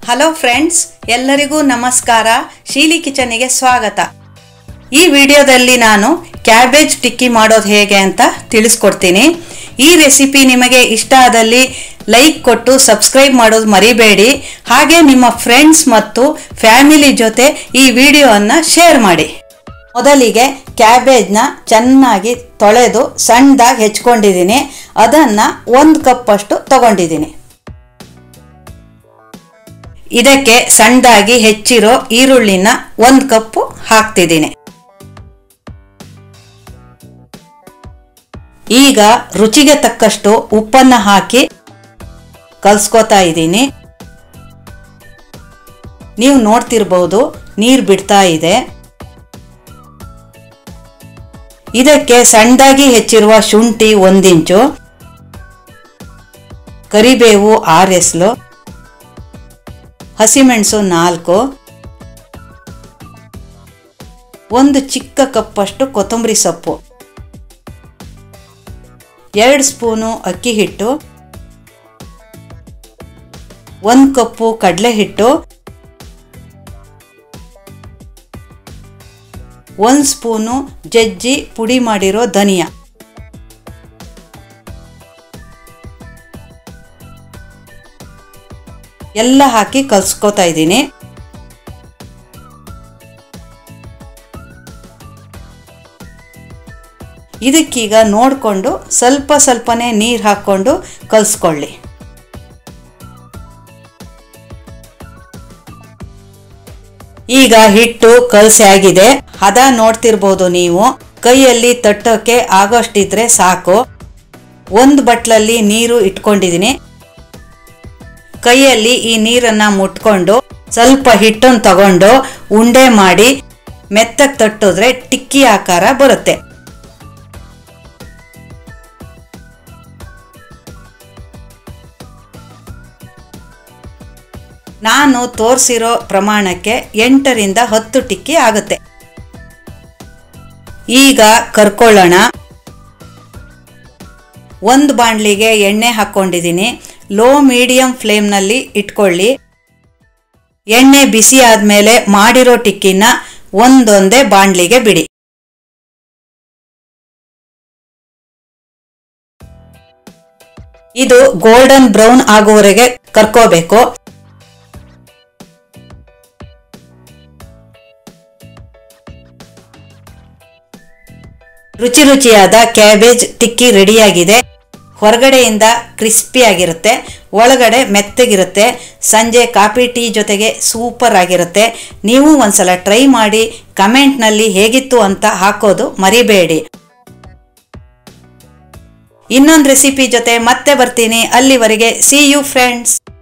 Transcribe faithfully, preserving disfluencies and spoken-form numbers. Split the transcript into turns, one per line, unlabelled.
Hello friends, ಎಲ್ಲರಿಗೂ ನಮಸ್ಕಾರ. ಶೀಲಿ ಕಿಚನ್ಗೆ ಸ್ವಾಗತ. ಈ ವಿಡಿಯೋದಲ್ಲಿ ನಾನು ಕ್ಯಾಬೇಜ್ ಟಿಕ್ಕಿ ಮಾಡೋದು ಹೇಗೆ ಅಂತ ತಿಳಿಸ್ಕೊಡ್ತೀನಿ. ಈ ರೆಸಿಪಿ ನಿಮಗೆ ಇಷ್ಟ ಆದಲ್ಲಿ ಲೈಕ್ ಕೊಟ್ಟು ಸಬ್ಸ್ಕ್ರೈಬ್ ಮಾಡೋದು ಮರಿಬೇಡಿ. ಹಾಗೆ ನಿಮ್ಮ ಫ್ರೆಂಡ್ಸ್ ಮತ್ತು ಫ್ಯಾಮಿಲಿ ಜೊತೆ ಈ ವಿಡಿಯೋವನ್ನು ಶೇರ್ ಮಾಡಿ. ಮೊದಲಿಗೆ ಕ್ಯಾಬೇಜ್ನ ಚೆನ್ನಾಗಿ ತೊಳೆದು ಸಣ್ಣದಾಗಿ ಹೆಚ್ಕೊಂಡಿದ್ದೀನಿ. ಅದನ್ನು ಒಂದು ಕಪ್ ಅಷ್ಟು ತಗೊಂಡಿದ್ದೀನಿ. ಇದಕ್ಕೆ ಸಣ್ಣದಾಗಿ ಹೆಚ್ಚಿರೋ ಈರುಳ್ಳಿನ ಒಂದು ಕಪ್ಪು ಹಾಕ್ತಿದ್ದೀನಿ. ಈಗ ರುಚಿಗೆ ತಕ್ಕಷ್ಟು ಉಪ್ಪನ್ನು ಹಾಕಿ ಕಲ್ಸ್ಕೊತಾ ಇದ್ದೀನಿ. ನೀವು ನೋಡ್ತಿರ್ಬೋದು, ನೀರು ಬಿಡ್ತಾ ಇದೆ. ಇದಕ್ಕೆ ಸಣ್ಣದಾಗಿ ಹೆಚ್ಚಿರುವ ಶುಂಠಿ ಒಂದು ಇಂಚು, ಕರಿಬೇವು ಆರು ಎಸಳು, ಹಸಿಮೆಣಸು ನಾಲ್ಕು, ಒಂದು ಚಿಕ್ಕ ಕಪ್ಪಷ್ಟು ಕೊತ್ತಂಬರಿ ಸೊಪ್ಪು, ಎರಡು ಸ್ಪೂನು ಅಕ್ಕಿ ಹಿಟ್ಟು, ಒಂದು ಕಪ್ಪು ಕಡಲೆ ಹಿಟ್ಟು, ಒಂದು ಸ್ಪೂನು ಜಜ್ಜಿ ಪುಡಿ ಮಾಡಿರೋ ಧನಿಯಾ, ಎಲ್ಲ ಹಾಕಿ ಕಲ್ಸ್ಕೊತಾ ಇದ್ದೀನಿ. ಇದಕ್ಕೀಗ ನೋಡಿಕೊಂಡು ಸ್ವಲ್ಪ ಸ್ವಲ್ಪನೇ ನೀರು ಹಾಕ್ಕೊಂಡು ಕಲ್ಸ್ಕೊಳ್ಳಿ. ಈಗ ಹಿಟ್ಟು ಕಲಸಿ ಆಗಿದೆ. ಹದ ನೋಡ್ತಿರ್ಬೋದು ನೀವು. ಕೈಯಲ್ಲಿ ತಟ್ಟೋಕೆ ಆಗೋಷ್ಟಿದ್ರೆ ಸಾಕು. ಒಂದು ಬಟ್ಲಲ್ಲಿ ನೀರು ಇಟ್ಕೊಂಡಿದ್ದೀನಿ. ಕೈಯಲ್ಲಿ ಈ ನೀರನ್ನು ಮುಟ್ಕೊಂಡು ಸ್ವಲ್ಪ ಹಿಟ್ಟನ್ನು ತಗೊಂಡು ಉಂಡೆ ಮಾಡಿ ಮೆತ್ತಗೆ ತಟ್ಟಿದ್ರೆ ಟಿಕ್ಕಿ ಆಕಾರ ಬರುತ್ತೆ. ನಾನು ತೋರಿಸಿರೋ ಪ್ರಮಾಣಕ್ಕೆ ಎಂಟರಿಂದ ಹತ್ತು ಟಿಕ್ಕಿ ಆಗುತ್ತೆ. ಈಗ ಕರ್ಕೊಳ್ಳೋಣ. ಒಂದು ಬಾಣಲಿಗೆ ಎಣ್ಣೆ ಹಾಕ್ಕೊಂಡಿದ್ದೀನಿ. ಲೋ ಮೀಡಿಯಂ ಫ್ಲೇಮ್ನಲ್ಲಿ ಇಟ್ಕೊಳ್ಳಿ. ಎಣ್ಣೆ ಬಿಸಿ ಆದಮೇಲೆ ಮಾಡಿರೋ ಟಿಕ್ಕಿನ ಒಂದೊಂದೇ ಬಾಣಲಿಗೆ ಬಿಡಿ. ಇದು ಗೋಲ್ಡನ್ ಬ್ರೌನ್ ಆಗುವವರೆಗೆ ಕರ್ಕೋಬೇಕು. ರುಚಿ ರುಚಿಯಾದ ಕ್ಯಾಬೇಜ್ ಟಿಕ್ಕಿ ರೆಡಿಯಾಗಿದೆ. ಹೊರಗಡೆಯಿಂದ ಕ್ರಿಸ್ಪಿ ಆಗಿರುತ್ತೆ, ಒಳಗಡೆ ಮೆತ್ತಗಿರುತ್ತೆ. ಸಂಜೆ ಕಾಫಿ ಟೀ ಜೊತೆಗೆ ಸೂಪರ್ ಆಗಿರುತ್ತೆ. ನೀವು ಒಂದ್ಸಲ ಟ್ರೈ ಮಾಡಿ ಕಮೆಂಟ್ನಲ್ಲಿ ಹೇಗಿತ್ತು ಅಂತ ಹಾಕೋದು ಮರಿಬೇಡಿ. ಇನ್ನೊಂದು ರೆಸಿಪಿ ಜೊತೆ ಮತ್ತೆ ಬರ್ತೀನಿ. ಅಲ್ಲಿವರೆಗೆ ಸಿ ಯು ಫ್ರೆಂಡ್ಸ್.